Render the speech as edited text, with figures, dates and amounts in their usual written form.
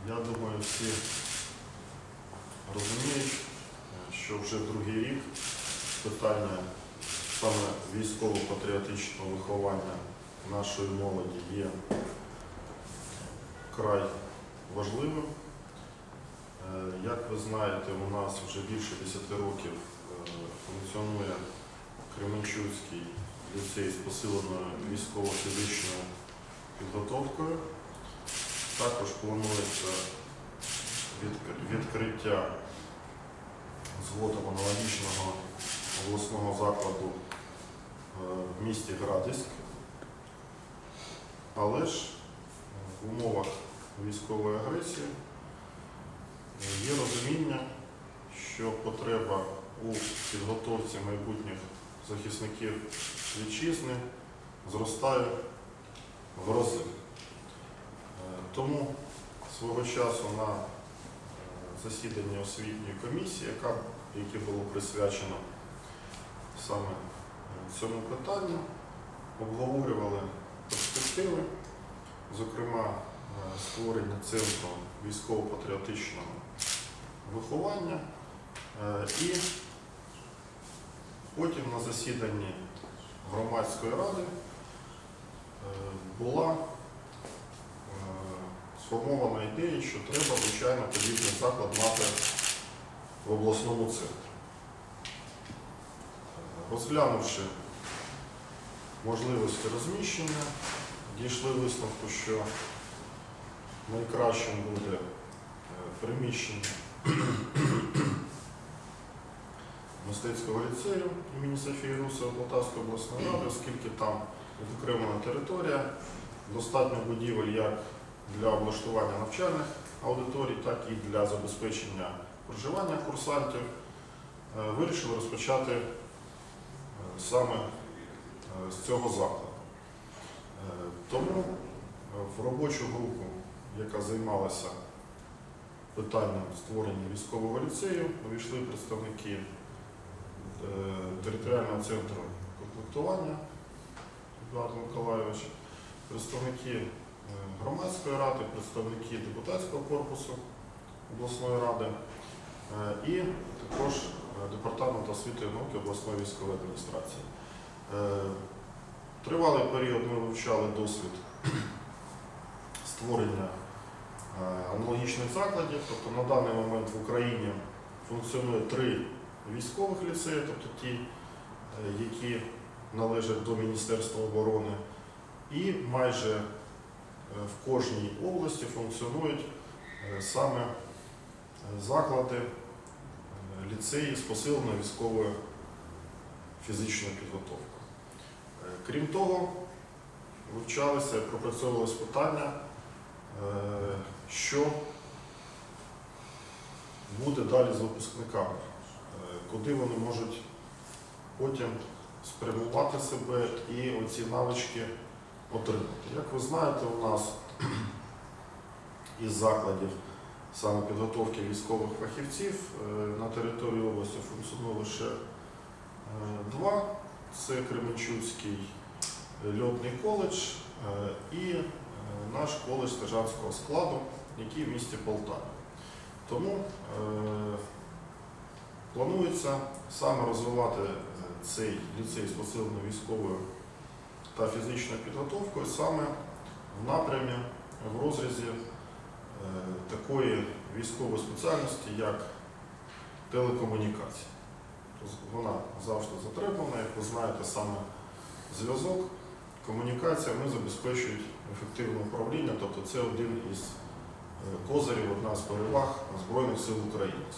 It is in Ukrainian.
Я думаю, всі розуміють, що вже другий рік питання саме військово-патріотичного виховання нашої молоді є край важливим. Як ви знаєте, у нас вже більше 10 років функціонує Кременчуцький ліцей з посиленою військово-фізичною підготовкою. Також планується відкриття згодом аналогічного обласного закладу в місті Градиськ. Але ж в умовах військової агресії є розуміння, що потреба у підготовці майбутніх захисників вітчизни зростає в рази. Тому свого часу на засіданні освітньої комісії, яке було присвячено саме цьому питанню, обговорювали перспективи, зокрема створення центру військово-патріотичного виховання. І потім на засіданні громадської ради була сформована ідея, що треба, звичайно, подібний заклад мати в обласному центрі. Розглянувши можливості розміщення, дійшли висновку, що найкращим буде приміщення мистецького ліцею імені Софії Русової Полтавської обласної ради, оскільки там відокремлена територія, достатньо будівель як для облаштування навчальних аудиторій, так і для забезпечення проживання курсантів. Вирішили розпочати саме з цього закладу. Тому в робочу групу, яка займалася питанням створення військового ліцею, увійшли представники територіального центру комплектування Едуард Миколайович, представники громадської ради, представники депутатського корпусу обласної ради і також Департамент освіти і науки обласної військової адміністрації. Тривалий період ми вивчали досвід створення аналогічних закладів, тобто на даний момент в Україні функціонує 3 військових ліцеї, тобто ті, які належать до Міністерства оборони, і майже в кожній області функціонують саме заклади, ліцеї з посиленою військовою фізичною підготовкою. Крім того, вивчалися і пропрацьовувалися питання, що буде далі з випускниками, куди вони можуть потім спрямувати себе і оці навички отримати. Як ви знаєте, у нас із закладів саме підготовки військових фахівців на території області функціонує лише 2. Це Кременчуцький льотний коледж і наш коледж сержантського складу, який в місті Полтаві. Тому планується саме розвивати цей ліцей з посиленою військовою та фізичною підготовкою саме в напрямі, в розрізі такої військової спеціальності, як телекомунікація. Вона завжди затребувана, як ви знаєте, саме зв'язок, комунікація вони забезпечують ефективне управління, тобто це один із козирів, одна з переваг Збройних сил України.